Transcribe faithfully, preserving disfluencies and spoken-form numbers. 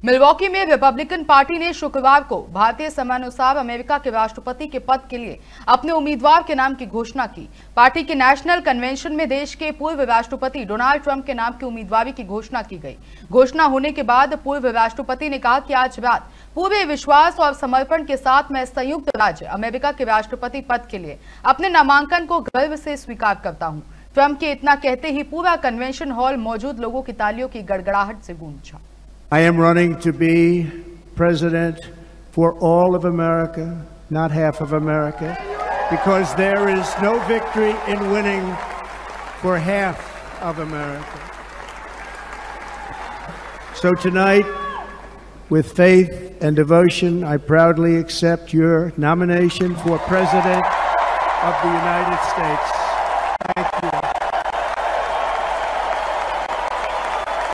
Milwaukee में Republican party ने शुक्रवार को भारतीय समयानुसार अमेरिका के राष्ट्रपति के पद के लिए अपने उम्मीदवार के नाम की घोषणा की। पार्टी के नेशनल कन्वेंशन में देश के पूर्व राष्ट्रपति डोनाल्ड ट्रंप के नाम की उम्मीदवारी की घोषणा की गई। घोषणा होने के बाद पूर्व राष्ट्रपति ने कहा कि आज रात पूरे विश्वास और समर्पण के साथ मैं संयुक्त राज्य अमेरिका के राष्ट्रपति पद के लिए अपने नामांकन को गर्व से स्वीकार करता हूं। ट्रंप के इतना कहते ही पूरा कन्वेंशन हॉल मौजूद लोगों की तालियों की गड़गड़ाहट से गूंजा। I am running to be president for all of America, not half of America, because there is no victory in winning for half of America. So tonight, with faith and devotion, I proudly accept your nomination for President of the United States.